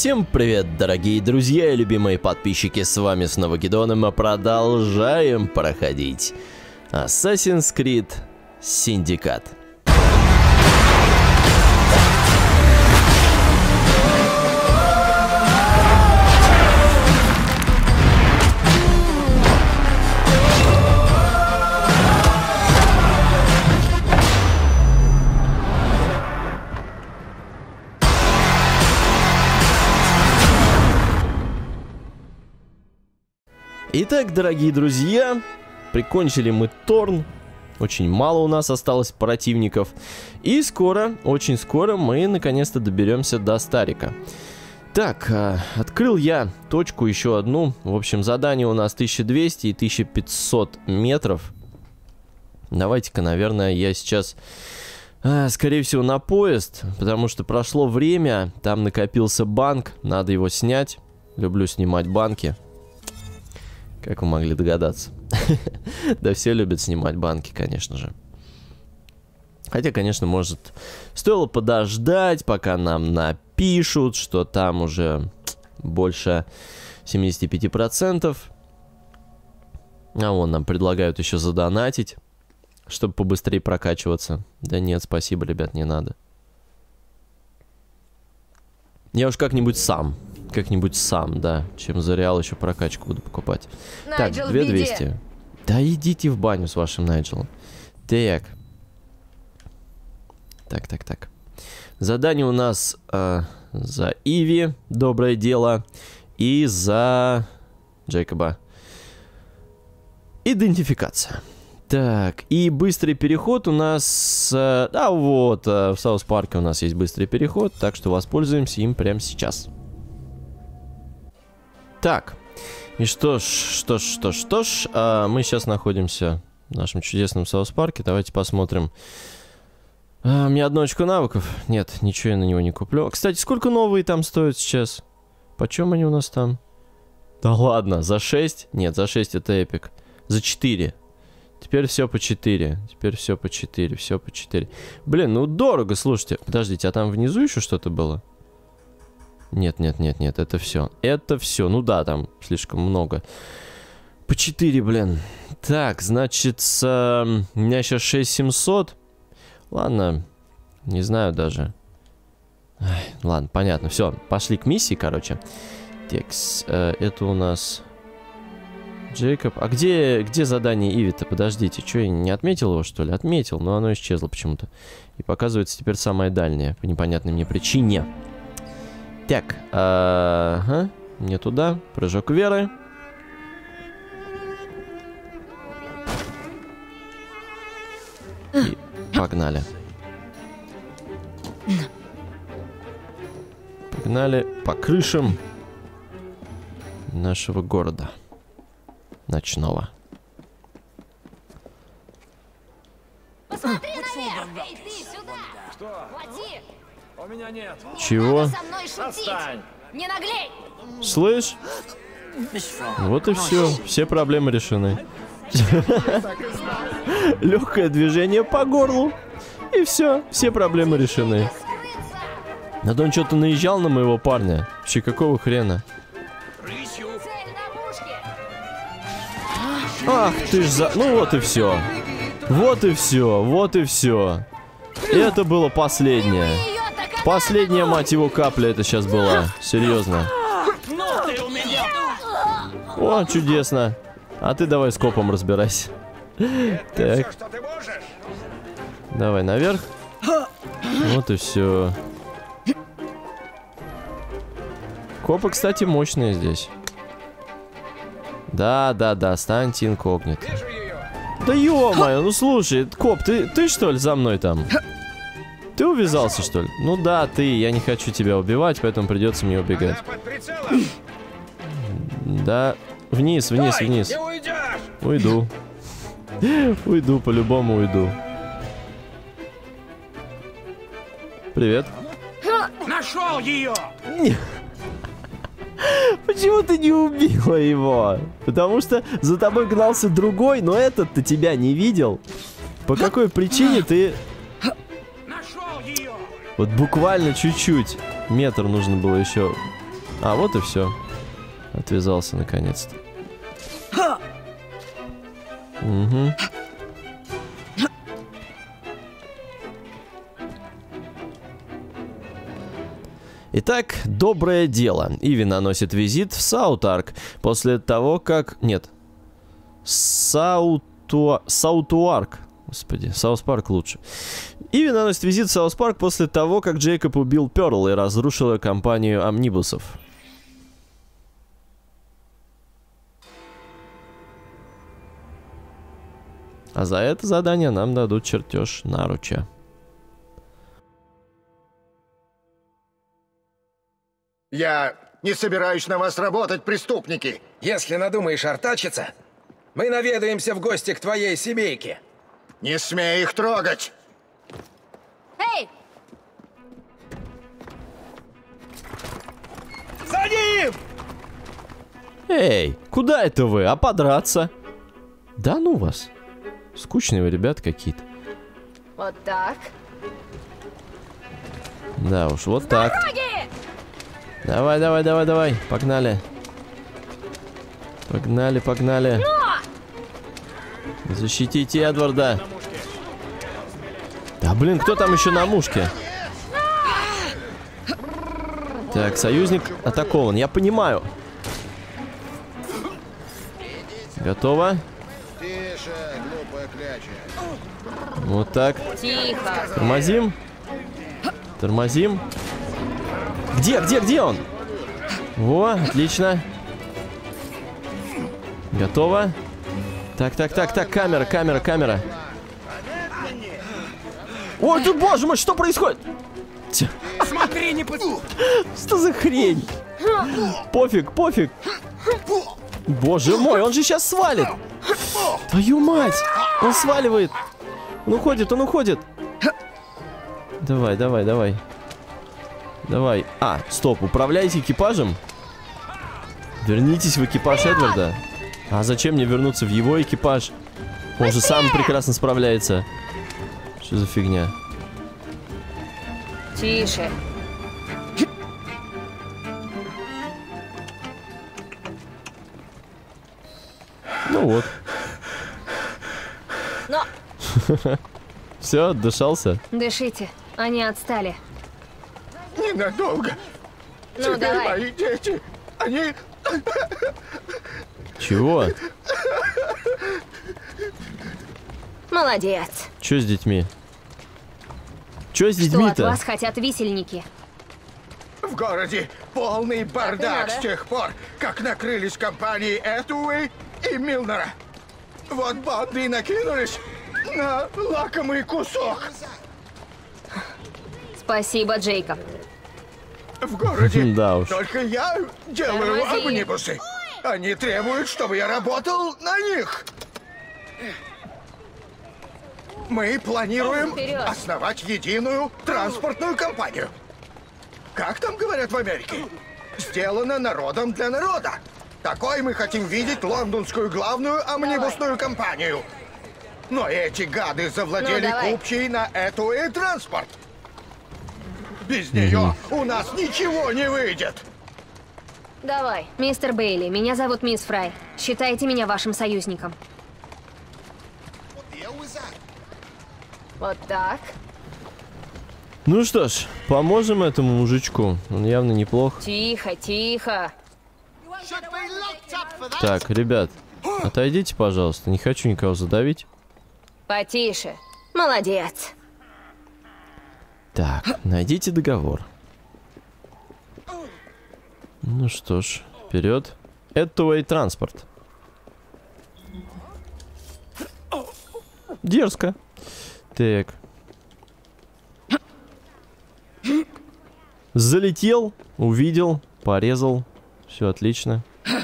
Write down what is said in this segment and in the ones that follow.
Всем привет, дорогие друзья и любимые подписчики, с вами снова Гидон, и мы продолжаем проходить Assassin's Creed Syndicate. Итак, дорогие друзья, прикончили мы Торн. Очень мало у нас осталось противников. И скоро, очень скоро мы наконец-то доберемся до Старика. Так, открыл я точку еще одну. В общем, задание у нас 1200 и 1500 метров. Давайте-ка, наверное, я сейчас, скорее всего, на поезд. Потому что прошло время, там накопился банк, надо его снять. Люблю снимать банки. Как вы могли догадаться. Да все любят снимать банки, конечно же. Хотя, конечно, может, стоило подождать, пока нам напишут, что там уже больше 75%. А вон нам предлагают еще задонатить, чтобы побыстрее прокачиваться. Да нет, спасибо, ребят, не надо. Я уж как-нибудь сам, да, чем за реал еще прокачку буду покупать. Найджел, так, 2200. Да идите в баню с вашим Найджелом. Так. Так. Задание у нас за Иви, доброе дело, и за Джейкоба. Идентификация. Так, и быстрый переход у нас... вот, в Саус-Парке у нас есть быстрый переход, так что воспользуемся им прямо сейчас. Так, и что ж, мы сейчас находимся в нашем чудесном Саус-Парке. Давайте посмотрим. У меня одно очко навыков. Нет, ничего я на него не куплю. Кстати, сколько новые там стоят сейчас? Почем они у нас там? Да ладно, за 6? Нет, за 6 это эпик. За 4. Теперь все по 4. Все по 4. Блин, ну дорого, слушайте. Подождите, а там внизу еще что-то было? Нет, это все. Это все. Ну да, там слишком много. По 4, блин. Так, значит, у меня сейчас 6700. Ладно, не знаю даже. Ладно, понятно. Все, пошли к миссии, короче. Текст. Это у нас... Джейкоб. А где задание Иви-то? Подождите, что, я не отметил его, что ли? Отметил, но оно исчезло почему-то. И показывается теперь самое дальнее, по непонятной мне причине. Так, не туда. Прыжок веры. И погнали. Погнали по крышам нашего города. Ночного. Посмотри наверх! Эй, ты сюда! Что? Хвати! У меня нет. Чего? Со мной шутить! Не наглей! Слышь? Вот и все. Все проблемы решены. Легкое движение по горлу. И все. Все проблемы решены. Надо он что-то наезжал на моего парня. Вообще, какого хрена? Ах ты ж за... Ну вот и все. Вот и все. Это было последнее. Последняя, мать его, капля это сейчас была. Серьезно. О, чудесно. А ты давай с копом разбирайся. Так. Давай наверх. Вот и все. Копы, кстати, мощные здесь. Да, станьте инкогнито. Да ё-моё, ну слушай, коп, ты что ли за мной там? Ты увязался, что ли? Ну да, я не хочу тебя убивать, поэтому придется мне убегать. Да, вниз. Уйду. Уйду, по-любому уйду. Привет. Нашел ее! Почему ты не убила его? Потому что за тобой гнался другой, но этот-то тебя не видел. По какой причине ты... Нашел ее! Вот буквально чуть-чуть. Метр нужно было еще А, вот и все. Отвязался наконец-то. Угу. Итак, доброе дело. Иви наносит визит в Саутарк после того, как... Нет. Саутуарк. Господи, Саус-Парк лучше. Иви наносит визит в Саус-Парк после того, как Джейкоб убил Перл и разрушил ее компанию амнибусов. А за это задание нам дадут чертеж наруча. Я не собираюсь на вас работать, преступники. Если надумаешь артачиться, мы наведаемся в гости к твоей семейке. Не смей их трогать. Эй! За ним! Эй, куда это вы? А подраться? Да ну вас. Скучные вы ребята какие-то. Вот так. Да уж, вот так. Дороги! Давай, давай, давай, давай. Погнали. Погнали, погнали. Защитите Эдварда. Да блин, кто там еще на мушке? Так, союзник атакован, я понимаю. Готово? Тише, глупая кляча. Вот так. Тихо. Тормозим. Тормозим. Где он? Во, отлично. Готово. Так, камера. Ой, ты, боже мой, что происходит? Смотри, не по... Что за хрень? Пофиг. Боже мой, он же сейчас свалит. Твою мать, он сваливает. Он уходит. Давай. Давай. А, стоп, управляйте экипажем. Вернитесь в экипаж Эдварда. А зачем мне вернуться в его экипаж? Он же сам прекрасно справляется. Что за фигня? Тише. Ну вот. Но Все, отдышался. дышите, они отстали. Ненадолго. Ну, Теперь давай. мои дети, они... Чего? Молодец. Че с детьми? Че с Что от детьми-то? вас хотят висельники? В городе полный бардак надо. с тех пор, как накрылись компании Этуэй и Милнера. Вот банды и накинулись на лакомый кусок. Спасибо, Джейкоб. В городе Да уж. только я делаю Тормози. амнибусы. Они требуют, чтобы я работал на них. Мы планируем Вперед. основать единую транспортную компанию. Как там говорят в Америке? Сделано народом для народа. Такой мы хотим видеть лондонскую главную амнибусную компанию. Но эти гады завладели Ну, давай. купчей на эту и транспорт. Без нее у нас ничего не выйдет. Давай. Мистер Бейли, меня зовут мисс Фрай. Считайте меня вашим союзником. Вот так. Ну что ж, поможем этому мужичку. Он явно неплох. Тихо. Так, ребят, отойдите, пожалуйста. Не хочу никого задавить. Потише. Молодец. Так, найдите договор. Ну что ж, вперед. Этуэй транспорт. Дерзко. Так. Залетел, увидел, порезал. Все отлично.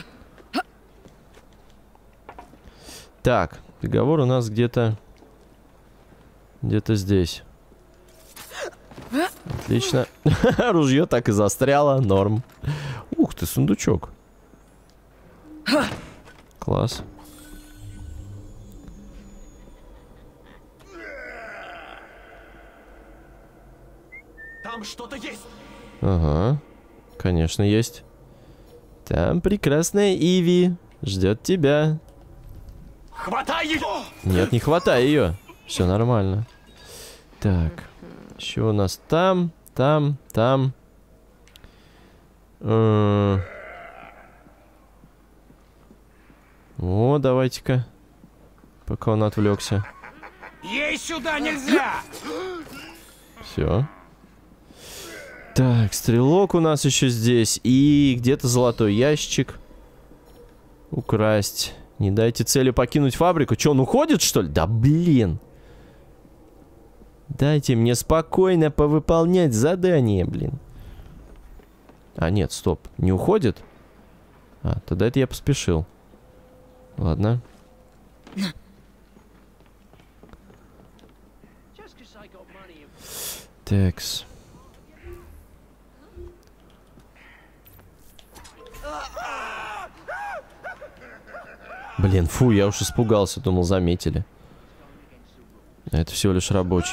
Так, договор у нас где-то здесь. Отлично. Ружье так и застряло, норм. Ух ты, сундучок. Класс. Там что-то есть. Ага, конечно, есть. Там прекрасная Иви ждет тебя. Хватай ее! Нет, не хватай ее. Все нормально. Так. Еще у нас там. О, давайте-ка. Пока он отвлекся. Ей сюда нельзя! Все. Так, стрелок у нас еще здесь. И где-то золотой ящик. Украсть. Не дайте цели покинуть фабрику. Че, он уходит, что ли? Да блин. Дайте мне спокойно повыполнять задание, блин. А, нет, стоп. Не уходит? А, тогда это я поспешил. Ладно. Такс. Блин, фу, я уж испугался, думал, заметили. Это всего лишь рабочий.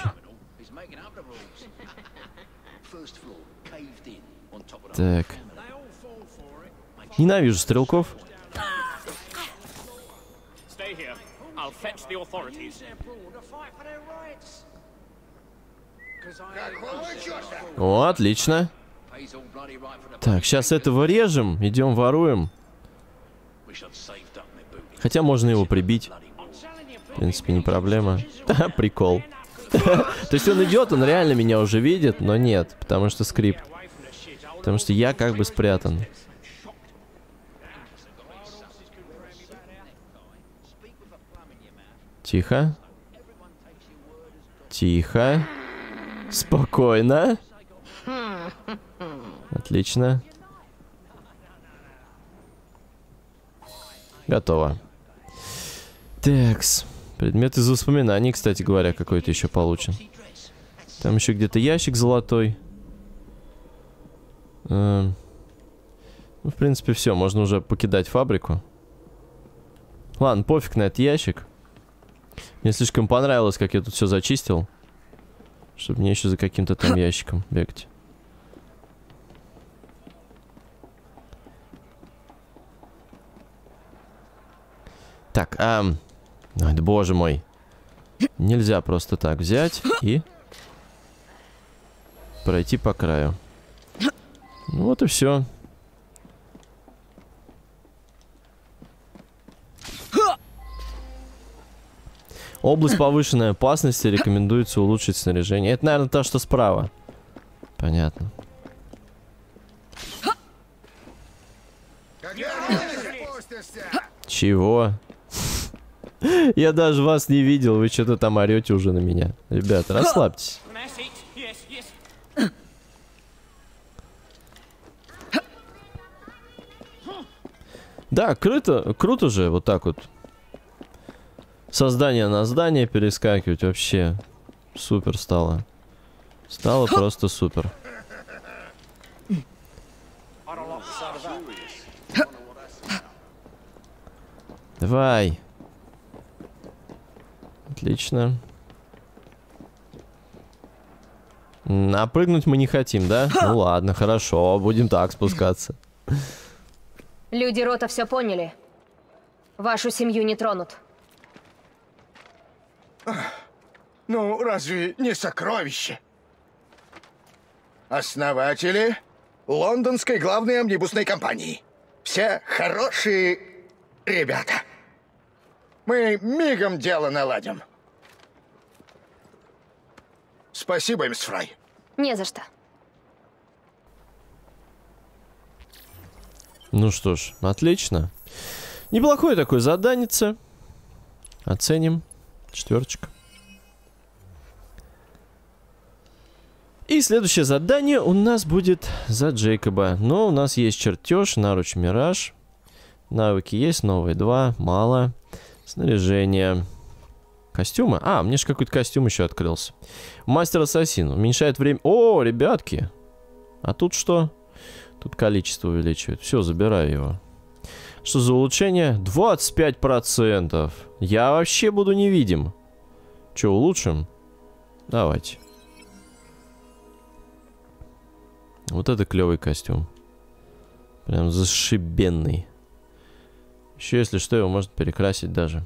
Так. Ненавижу стрелков. О, отлично. Так, сейчас этого режем, идем воруем. Хотя можно его прибить. В принципе, не проблема. Прикол. То есть он идет, он реально меня уже видит, но нет, потому что скрипт. Потому что я как бы спрятан. Тихо. Тихо. Спокойно. Отлично. Готово. Такс. Предмет из воспоминаний, кстати говоря, какой-то еще получен. Там еще где-то ящик золотой. Ну, в принципе, все. Можно уже покидать фабрику. Ладно, пофиг на этот ящик. Мне слишком понравилось, как я тут все зачистил. Чтобы мне еще за каким-то там ящиком бегать. Так, ой, да боже мой. Нельзя просто так взять и пройти по краю. Ну вот и все. Область повышенной опасности, рекомендуется улучшить снаряжение. Это, наверное, то, что справа. Понятно. Чего? Я даже вас не видел, вы что-то там орете уже на меня. Ребята, расслабьтесь. Да, круто же вот так вот. Со здания на здание перескакивать вообще супер стало. Стало просто супер. Давай. Отлично. А прыгнуть мы не хотим, да? Ну ладно, хорошо, будем так спускаться. Люди рота все поняли. Вашу семью не тронут. Ну, разве не сокровище? Основатели лондонской главной амнибусной компании. Все хорошие ребята. Мы мигом дело наладим. Спасибо, мисс Фрай. Не за что. Ну что ж, отлично. Неплохое такое заданице. Оценим. 4. И следующее задание у нас будет за Джейкоба. Но у нас есть чертеж, наруч, мираж. Навыки есть, новые 2, мало. Снаряжение. Костюмы? А, мне же какой-то костюм еще открылся. Мастер-ассасин. Уменьшает время... О, ребятки! А тут что? Тут количество увеличивает. Все, забираю его. Что за улучшение? 25%. Я вообще буду невидим. Че, улучшим? Давайте. Вот это клевый костюм. Прям зашибенный. Еще, если что, его можно перекрасить даже.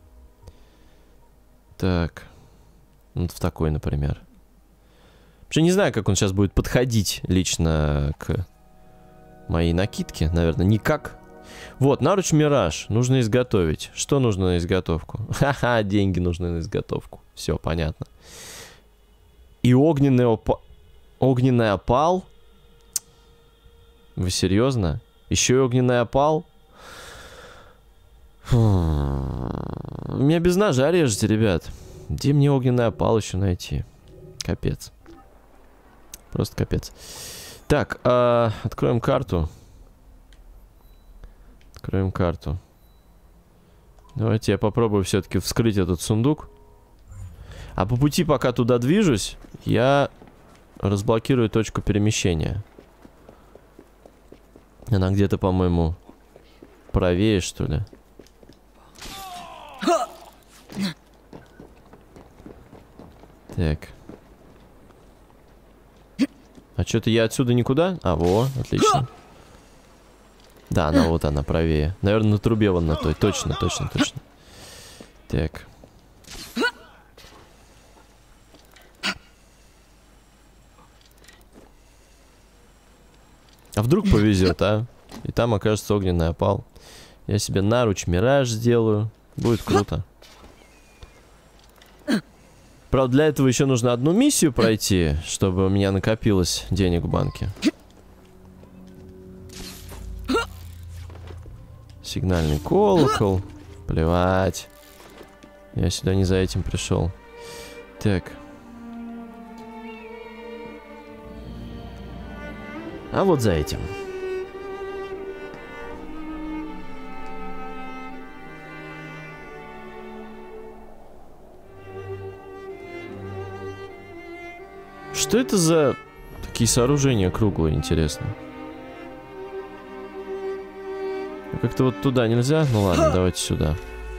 Так. Вот в такой, например. Вообще не знаю, как он сейчас будет подходить лично к моей накидке. Наверное, никак. Вот, наруч Мираж. Нужно изготовить. Что нужно на изготовку? Ха-ха, деньги нужны на изготовку. Все, понятно. И огненный опал. Вы серьезно? Еще и огненный опал? Фу. Меня без ножа режете, ребят. Где мне огненный опал еще найти? Капец. Просто капец. Так, откроем карту. Откроем карту. Давайте я попробую все-таки вскрыть этот сундук. А по пути, пока туда движусь, я разблокирую точку перемещения. Она где-то, по-моему, правее, что ли. Так. А что-то я отсюда никуда? А, во, отлично. Да, она вот она, правее. Наверное, на трубе вон на той. Точно, точно, точно. Так. А вдруг повезет, а? И там окажется огненный опал. Я себе наруч Мираж сделаю. Будет круто. Правда, для этого еще нужно одну миссию пройти, чтобы у меня накопилось денег в банке. Сигнальный колокол. Плевать. Я сюда не за этим пришел. Так. А вот за этим. Что это за такие сооружения круглые, интересно? Как-то вот туда нельзя? Ну ладно, давайте сюда.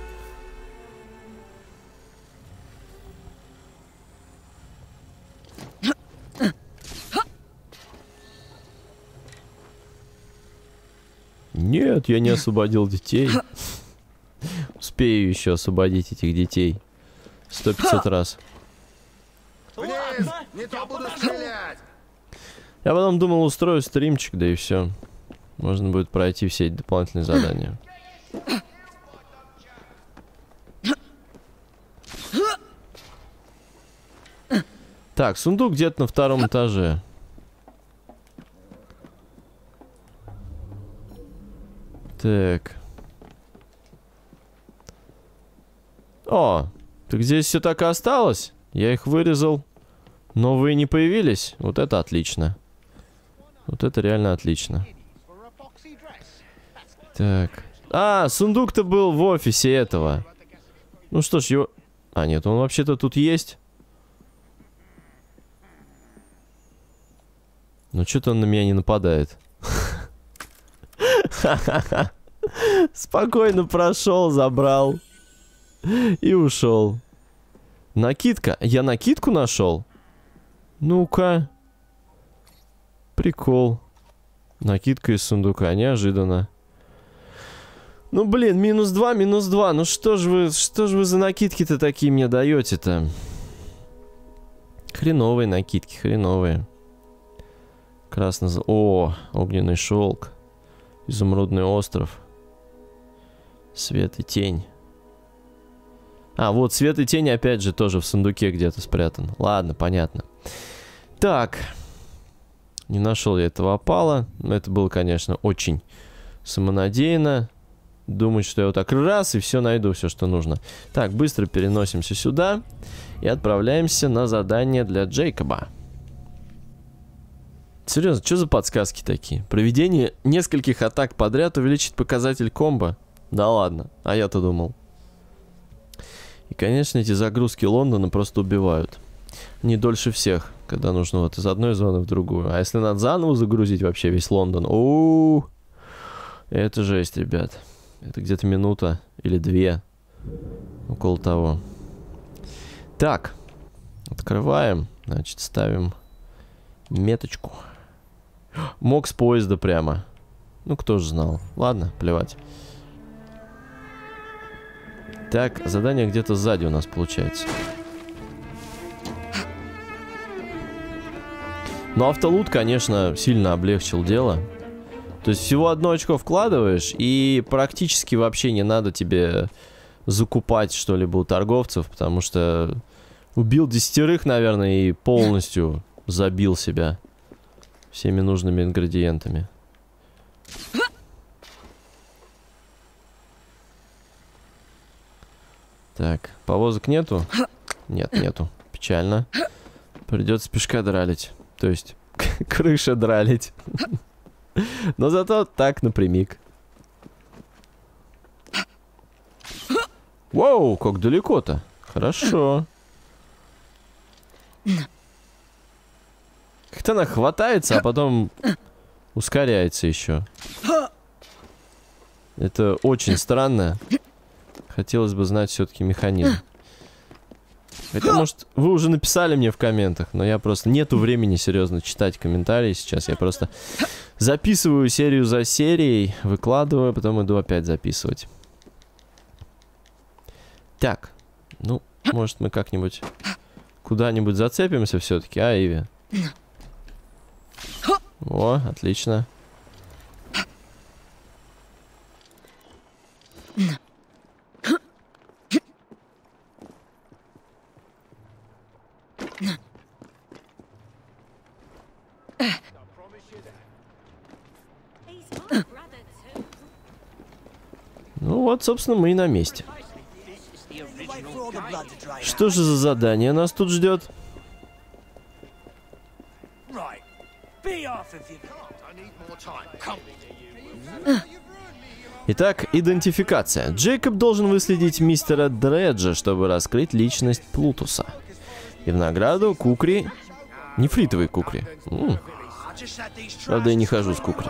Нет, я не освободил детей. Успею еще освободить этих детей 100-500 раз. Вниз! Не то буду стрелять! Я потом думал, устрою стримчик, да и все. Можно будет пройти все эти дополнительные задания. Так, сундук где-то на втором этаже. Так. О, так здесь все так и осталось. Я их вырезал. Новые не появились. Вот это отлично. Вот это реально отлично. Так. А, сундук-то был в офисе этого. Ну что ж, его... А, нет, он вообще-то тут есть. Ну что-то он на меня не нападает. Спокойно прошел, забрал. И ушел. Накидка. Я накидку нашел? Ну-ка. Прикол. Накидка из сундука. Неожиданно. Ну, блин, -2, -2. Ну что ж вы за накидки-то такие мне даете-то? Хреновые накидки, хреновые. О, огненный шелк. Изумрудный остров. Свет и тень. А, вот свет и тень опять же тоже в сундуке где-то спрятан. Ладно, понятно. Так. Не нашел я этого опала. Это было, конечно, очень самонадеянно. Думать, что я вот так раз и все найду, все, что нужно. Так, быстро переносимся сюда. И отправляемся на задание для Джейкоба. Серьезно, что за подсказки такие? Проведение нескольких атак подряд увеличит показатель комбо. Да ладно, а я-то думал. И, конечно, эти загрузки Лондона просто убивают. Не дольше всех, когда нужно вот из одной зоны в другую. А если надо заново загрузить вообще весь Лондон? У-у-у! Это жесть, ребят. Это где-то минута или 2. Около того. Так. Открываем. Значит, ставим меточку. Мог с поезда прямо. Ну, кто же знал. Ладно, плевать. Так, задание где-то сзади у нас получается. Но автолут, конечно, сильно облегчил дело. То есть всего 1 очко вкладываешь, и практически вообще не надо тебе закупать что-либо у торговцев, потому что убил 10, наверное, и полностью забил себя всеми нужными ингредиентами. Так, повозок нету? Нет, нету. Печально. Придется пешка дралить. То есть, крыша дралить. Но зато так напрямик. Воу, как далеко-то. Хорошо. Как-то она хватается, а потом ускоряется еще. Это очень странно. Хотелось бы знать все-таки механизм. Хотя, может, вы уже написали мне в комментах, но я просто... Нету времени серьезно читать комментарии сейчас. Я просто записываю серию за серией, выкладываю, потом иду опять записывать. Так. Ну, может, мы как-нибудь куда-нибудь зацепимся все-таки, а, Иви? О, отлично. Ну вот, собственно, мы и на месте. Что же за задание нас тут ждет? Итак, идентификация. Джейкоб должен выследить мистера Дреджа, чтобы раскрыть личность Плутуса. И в награду кукри... Нефритовые кукри. Правда, я не хожу с кукри.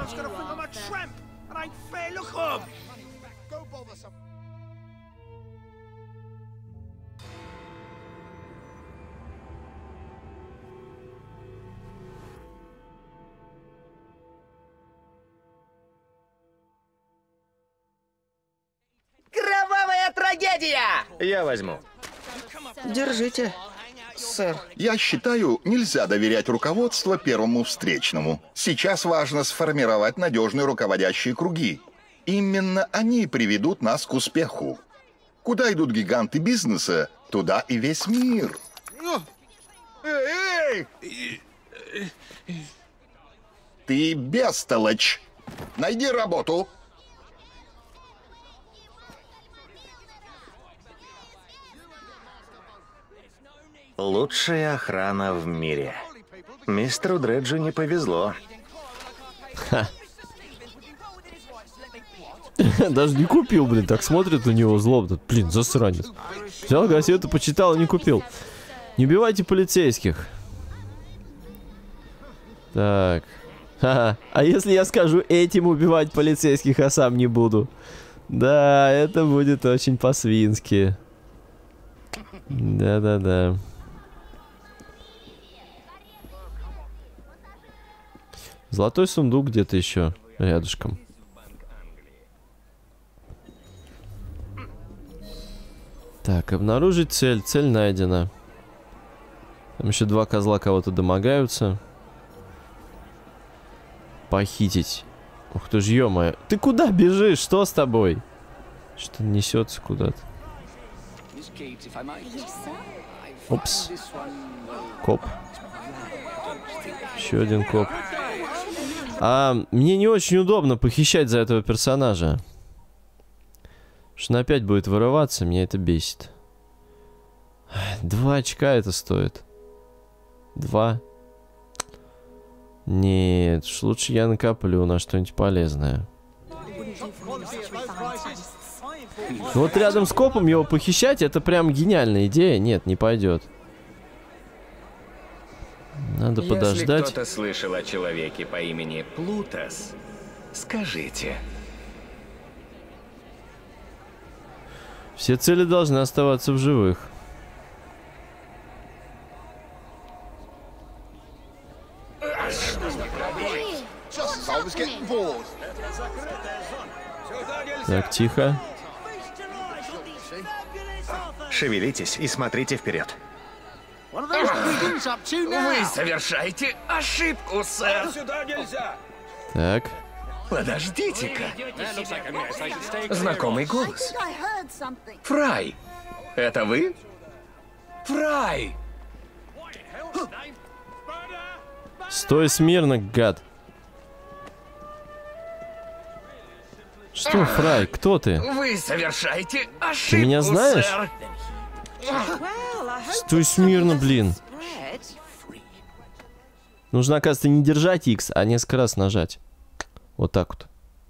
Кровавая трагедия! Я возьму. Держите, сэр. Я считаю, нельзя доверять руководству первому встречному. Сейчас важно сформировать надежные руководящие круги. Именно они приведут нас к успеху. Куда идут гиганты бизнеса, туда и весь мир. Эй! Ты бестолочь! Найди работу! Лучшая охрана в мире. Мистеру Дреджу не повезло. Ха. Даже не купил, блин, так смотрит на него злобно. Блин, засранец. Взял газету, почитал и не купил. Не убивайте полицейских. Так. Ха-ха. А если я скажу этим убивать полицейских, а сам не буду? Да, это будет очень по-свински. Да-да-да. Золотой сундук где-то еще рядышком. Так, обнаружить цель. Цель найдена. Там еще 2 козла кого-то домогаются. Похитить. Ух ты ж, ё-моё. Ты куда бежишь? Что с тобой? Что-то несется куда-то. Опс. Коп. Еще один коп. Мне не очень удобно похищать за этого персонажа. Что он опять будет вырываться, меня это бесит. 2 очка это стоит. 2. Нет, уж лучше я накоплю на что-нибудь полезное. Вот рядом с копом его похищать, это прям гениальная идея. Нет, не пойдет. Надо подождать. Если кто-то слышал о человеке по имени Плутос, скажите. Все цели должны оставаться в живых. Так, тихо. Шевелитесь и смотрите вперед. Вы совершаете ошибку, сэр. Сюда нельзя! Так. Подождите-ка. Знакомый голос. Фрай. Это вы? Фрай! Стой смирно, гад. Что, Фрай, кто ты? Вы совершаете ошибку, Ты меня знаешь? сэр. Стой смирно, блин. Нужно, оказывается, не держать X, а несколько раз нажать. Вот так вот.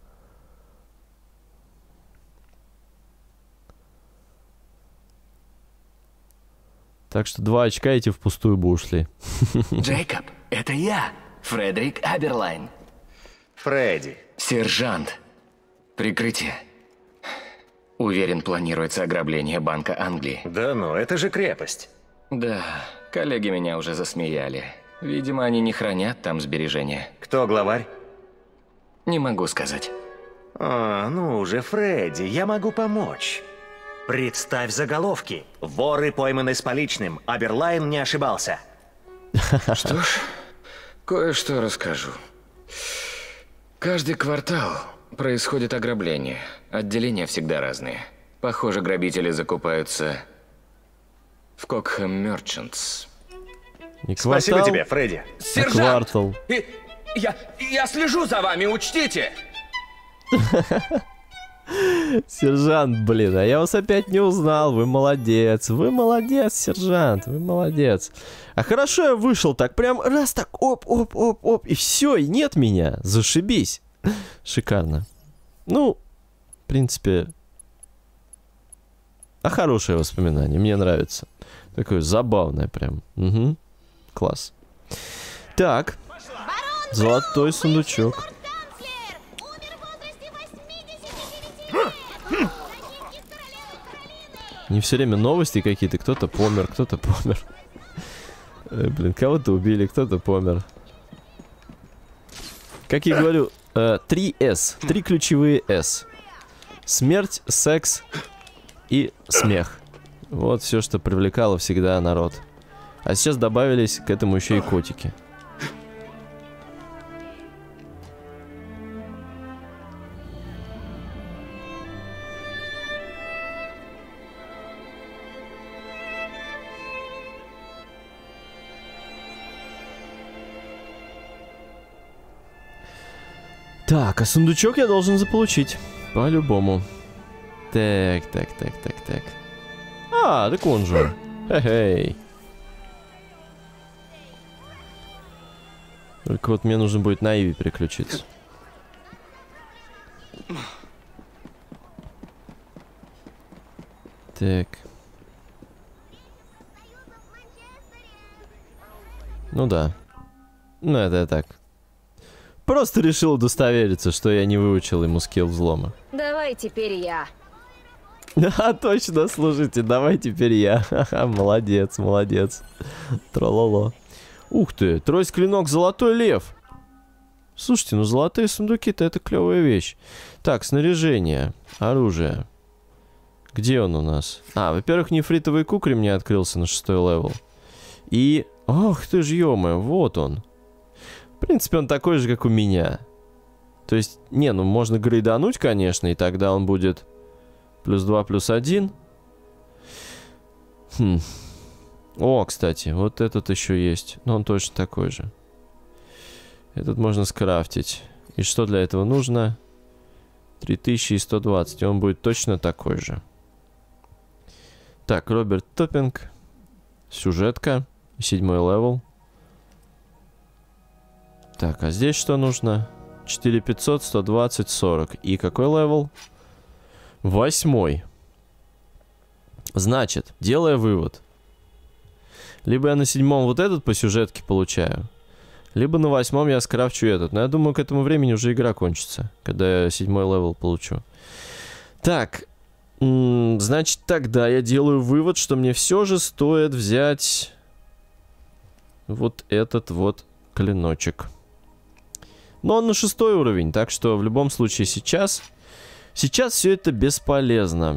Так что 2 очка эти впустую бы ушли. Джейкоб, это я, Фредерик Аберлайн. Фредди. Сержант. Прикрытие. Уверен, планируется ограбление Банка Англии. Да ну, это же крепость. Да, коллеги меня уже засмеяли. Видимо, они не хранят там сбережения. Кто главарь? Не могу сказать. А, ну уже, Фредди, я могу помочь. Представь заголовки. Воры пойманы с поличным. Аберлайн не ошибался. Что ж, кое-что расскажу. Каждый квартал происходит ограбление. Отделения всегда разные. Похоже, грабители закупаются в Кокхэм Мерчантс. Не Спасибо квартал, тебе, Фредди. а квартал. Я слежу за вами, учтите! Сержант, блин, а я вас опять не узнал. Вы молодец, сержант, вы молодец. А хорошо я вышел так, прям раз так, оп, и все, и нет меня. Зашибись. Шикарно. Ну, в принципе, хорошее воспоминание, мне нравится. Такое забавное прям. Угу. Класс. Так. Золотой сундучок. Не все время новости какие-то. Кто-то помер, кто-то помер. Блин, кого-то убили, кто-то помер. Как я говорю, 3 S. 3 ключевые S. Смерть, секс и смех. Вот все, что привлекало всегда народ. А сейчас добавились к этому еще и котики. Так, а сундучок я должен заполучить. По-любому. Так. А, так он же. Хе-хей. Только вот мне нужно будет на Иви переключиться. Так. Ну да. Ну это я так. Просто решил удостовериться, что я не выучил ему скилл взлома. Давай теперь я. А, точно, слушайте, давай теперь я. Ха-ха, молодец. Трололо. Ух ты, тройский клинок, золотой лев. Слушайте, ну золотые сундуки-то это клевая вещь. Так, снаряжение, оружие. Где он у нас? А, во-первых, нефритовый кукри мне открылся на 6-й левел. И... Ох ты ж, ё-моё, вот он. В принципе, он такой же, как у меня. То есть, не, ну можно грейдануть, конечно, и тогда он будет +2, +1. О, кстати, вот этот еще есть. Но он точно такой же. Этот можно скрафтить. И что для этого нужно? 3120. И он будет точно такой же. Так, Роберт Топпинг. Сюжетка. 7-й левел. Так, а здесь что нужно? 4500, 120, 40. И какой левел? 8-й. Значит, делая вывод. Либо я на 7-м вот этот по сюжетке получаю, либо на 8-м я скрафчу этот. Но я думаю, к этому времени уже игра кончится, когда я 7-й левел получу. Так, значит, тогда я делаю вывод, что мне все же стоит взять вот этот вот клиночек. Но он на 6-й уровень, так что в любом случае сейчас все это бесполезно.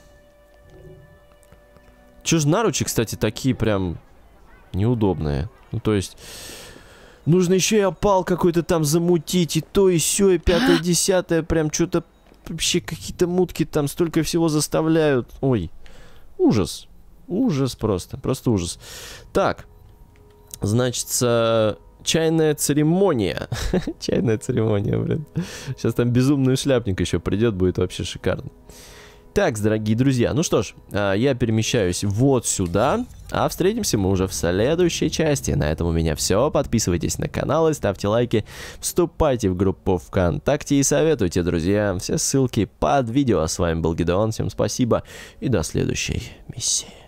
Чё ж наручи, кстати, такие прям неудобные. Ну, то есть, нужно еще и опал какой-то там замутить, и то, и сё, и 5-е, 10-е, прям что-то, вообще какие-то мутки там, столько всего заставляют. Ой, ужас. Ужас просто ужас. Так, значит, чайная церемония. Чайная церемония, блин. Сейчас там безумный шляпник еще придет, будет вообще шикарно. Так, дорогие друзья, ну что ж, я перемещаюсь вот сюда, а встретимся мы уже в следующей части. На этом у меня все. Подписывайтесь на канал и ставьте лайки, вступайте в группу ВКонтакте и советуйте друзьям. Все ссылки под видео. С вами был Гидеон, всем спасибо и до следующей миссии.